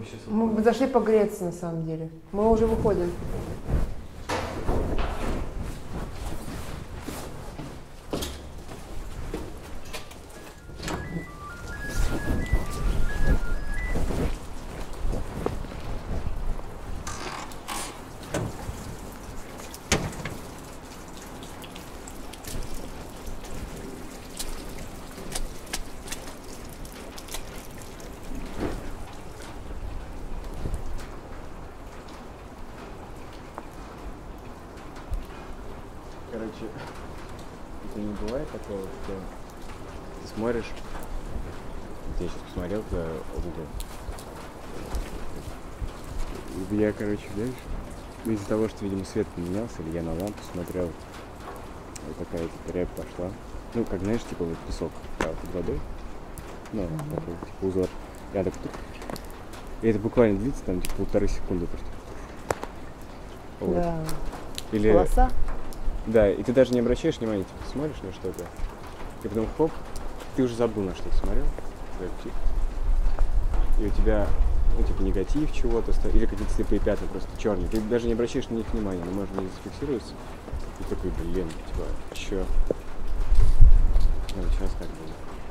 сейчас... Мы зашли погреться на самом деле. Мы уже выходим. Короче, это не бывает такого, что ты смотришь, вот я сейчас посмотрел туда в угол. Я, короче, знаешь, из-за того, что, видимо, свет поменялся, или я на лампу смотрел, вот такая типа рябь пошла. Ну, как, знаешь, типа вот песок под водой, ну, такой, типа узор. Я так тук. И это буквально длится там типа 1,5 секунды просто. Вот. Да. Или... Полоса? Да, и ты даже не обращаешь внимания, типа, смотришь на что-то, и потом хоп, ты уже забыл, на что ты смотрел, и у тебя, ну, типа, негатив чего-то, или какие-то слепые пятна, просто черные, ты даже не обращаешь на них внимания, но можно не зафиксироваться, и такой, блин, типа, чё? Ну, сейчас как будет.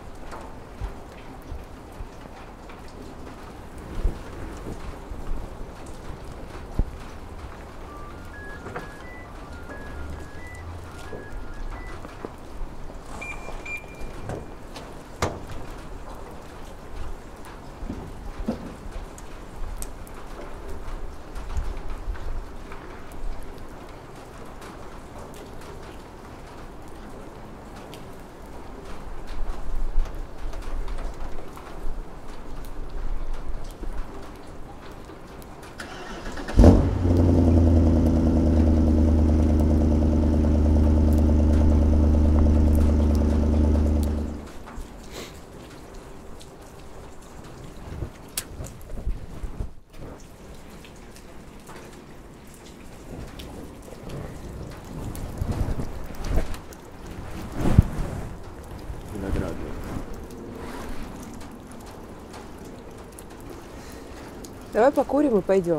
Давай покурим и пойдем.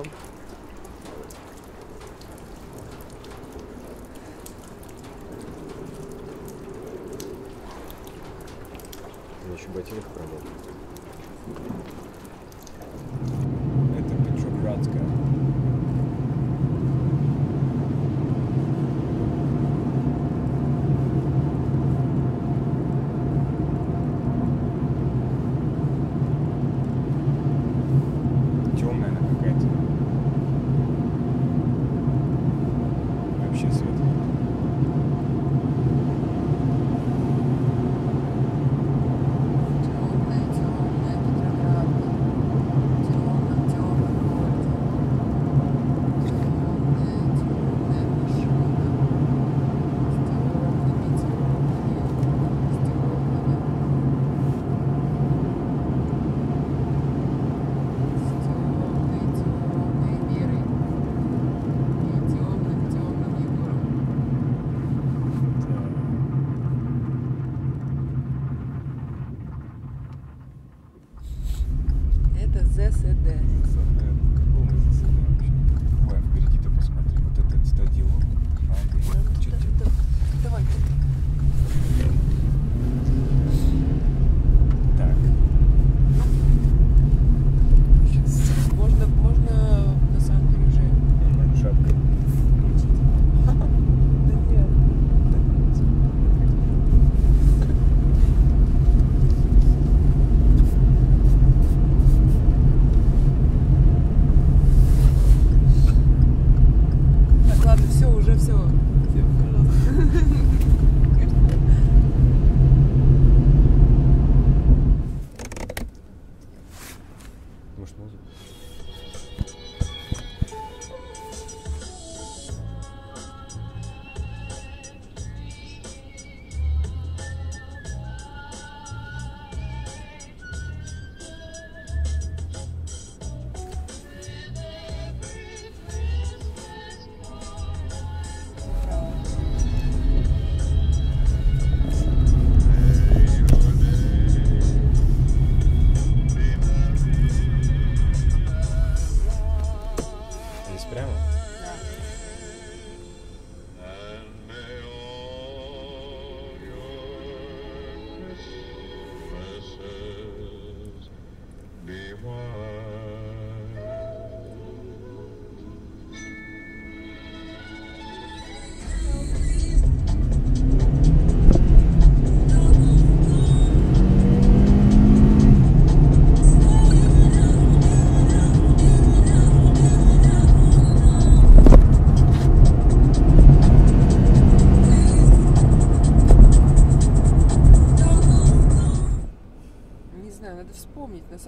Я еще ботинок пробовал. Это Петроградская. Темная она какая-то. Вообще свет. Темная, Петроградка.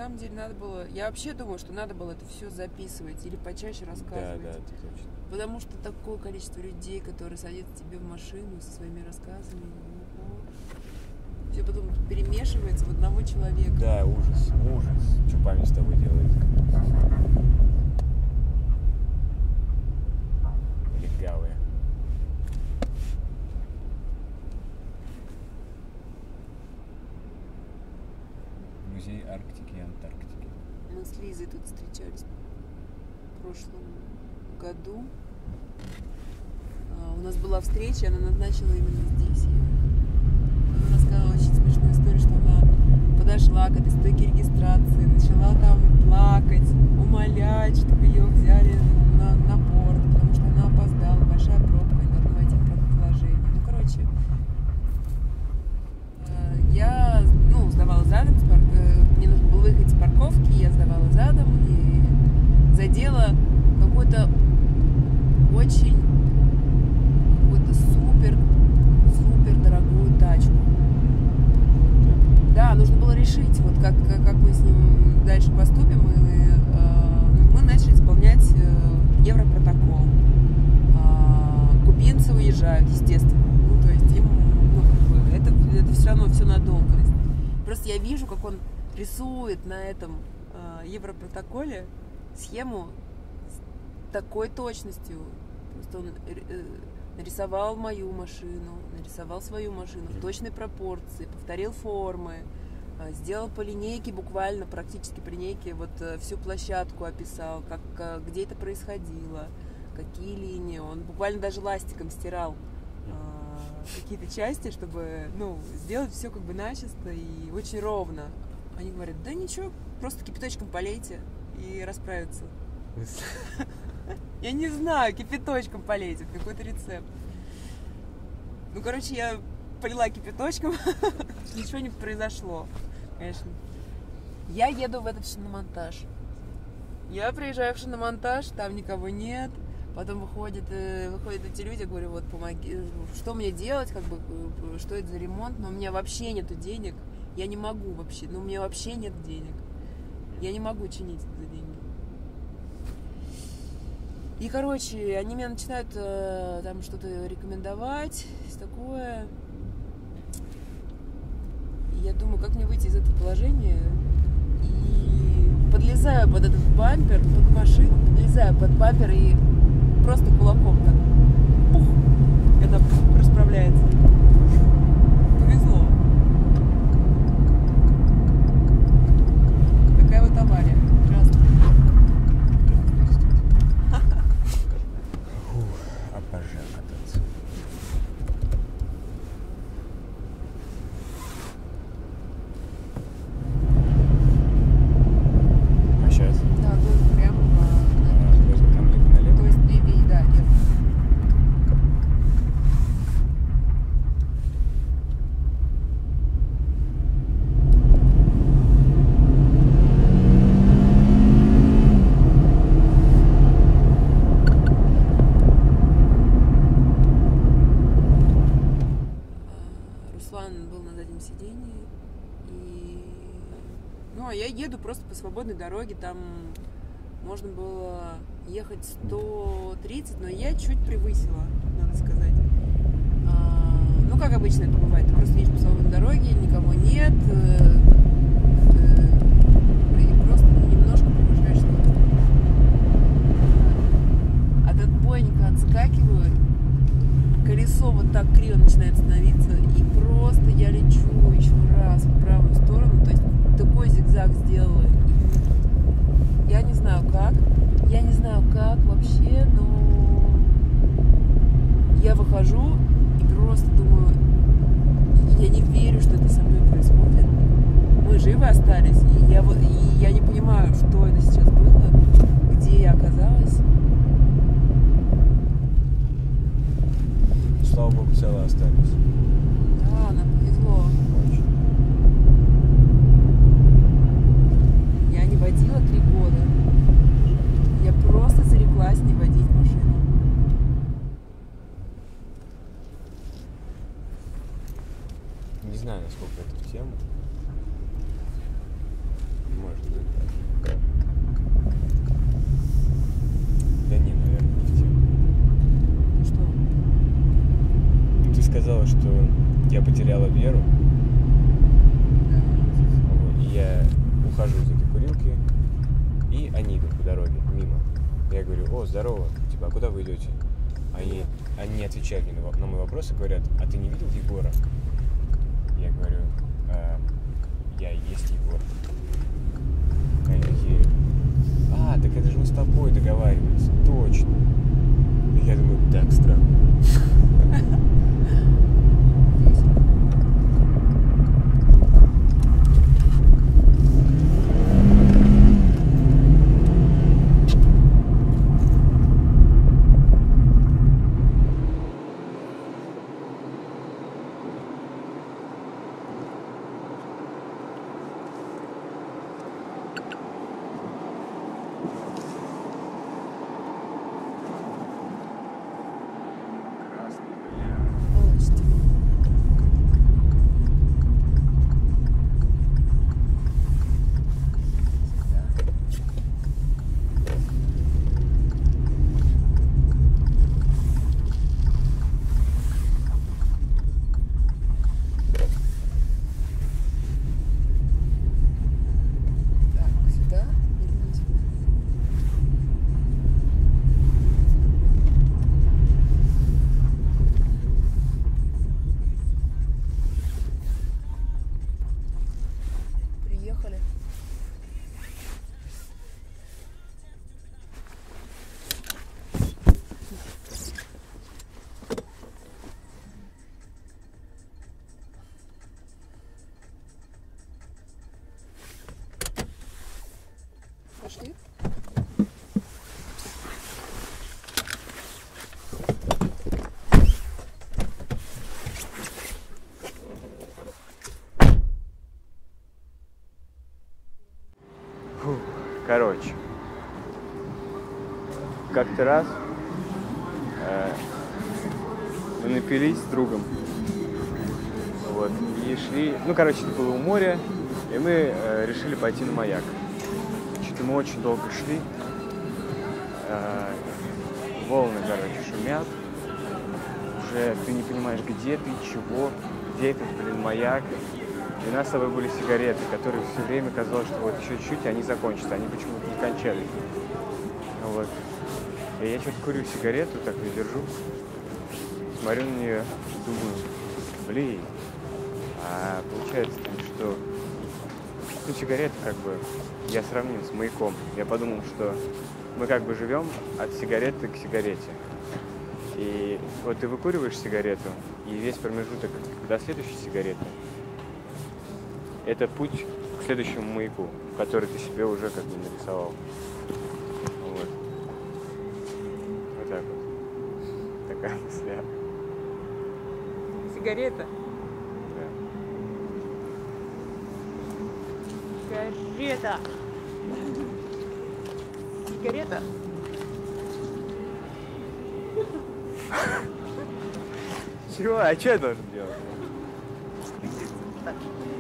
самом деле надо было... Я вообще думаю, что надо было это все записывать или почаще рассказывать. Да, это точно. Потому что такое количество людей, которые садятся тебе в машину со своими рассказами, все потом перемешивается в одного человека. Да, ужас. Что память с тобой делает? Легавые. Музей Арктики и Антарктики. Мы с Лизой тут встречались в прошлом году. У нас была встреча, она назначила именно здесь. Она рассказала очень смешную историю, что она подошла к этой стойке регистрации, начала там плакать, умолять, чтобы ее взяли на борт, потому что она опоздала, большая пробка, не должна войти в пробоположение. Ну, короче, я сдавала задом, мне нужно было выехать из парковки, я сдавала задом и задела какую-то очень супер дорогую тачку. Да, нужно было решить, вот как мы с ним дальше поступим. Мы начали исполнять Европротокол. Кубинцы уезжают, естественно. Ну, то есть им, это все равно все надолго. Просто я вижу, как он рисует на этом Европротоколе схему с такой точностью. Просто он нарисовал мою машину, нарисовал свою машину в точной пропорции, повторил формы, сделал по линейке, буквально, практически по линейке, вот всю площадку описал, где это происходило, какие линии. Он буквально даже ластиком стирал какие-то части, чтобы, сделать все как бы начисто и очень ровно. Они говорят, да ничего, просто кипяточком полейте и расправится. Я не знаю, кипяточком полейте, какой-то рецепт. Ну, короче, я полила кипяточком, ничего не произошло, конечно. Я еду в этот шиномонтаж. Я приезжаю в шиномонтаж, там никого нет. Потом выходят эти люди, я говорю, вот помоги, что мне делать, как бы, что это за ремонт, но у меня вообще нету денег, я не могу вообще, у меня вообще нет денег. Я не могу чинить за деньги. И, короче, они меня начинают там что-то рекомендовать, такое. И я думаю, как мне выйти из этого положения. И подлезаю под этот бампер, под машину, подлезаю под бампер и просто кулаком так. Пух! Это расправляется. Повезло. Такая вот авария. Ужасная. Обожаю кататься. А сейчас? Да, тоже прямо по... Возле ко мне налево? То есть левее, да, лево. Руслан был на заднем сидении, и... а я еду просто по свободной дороге, там можно было ехать 130, но я чуть превысила, надо сказать. Как обычно это бывает, ты просто едешь по свободной дороге, никого нет, и просто немножко превышаешь скорость. От отбойника отскакиваю, колесо вот так криво начинает становиться, и просто я лечу еще раз в правую сторону, то есть такой зигзаг сделала. Я не знаю как вообще, но я выхожу и просто думаю, я не верю, что это со мной происходит. Мы живы остались, и я не понимаю, что это сейчас было, где я оказалась. Слава богу, целы остались. Да, нам повезло. Очень. Я не водила 3 года. Я просто зареклась не водить машину. Не знаю, насколько это в тему. может быть. Да не, наверное, не в тему. Что? Ну, ты сказала, что я потеряла веру. Да. Вот, и я ухожу из этой курилки, и они идут по дороге мимо. Я говорю: о, здорово, типа, а куда вы идете? Они не отвечают мне на мой вопрос и говорят: а ты не видел Егора? Я говорю: я и есть Егор. Они такие: так это же мы с тобой договаривались, точно. И я думаю: так странно. Полностью. Так, сюда или не сюда? Приехали. Пошли. Фу, короче, как-то раз мы напились с другом, вот, и шли, ну, короче, это было у моря, и мы решили пойти на маяк. Что-то мы очень долго шли, волны, короче, шумят, уже ты не понимаешь, где ты, чего, где этот, маяк. И у нас с собой были сигареты, которые все время казалось, что вот еще чуть-чуть, и они закончатся. Они почему-то не кончались. Вот. И я что-то курю сигарету, так ее держу. Смотрю на нее, думаю: блин. А получается, что сигарета как бы я сравнил с маяком. Я подумал, что мы как бы живем от сигареты к сигарете. И вот ты выкуриваешь сигарету, и весь промежуток до следующей сигареты — это путь к следующему маяку, который ты себе уже как бы нарисовал. Вот. Вот так вот. Такая мысля. Сигарета. Да. Сигарета. Сигарета. Чего? А что я должен делать? Так.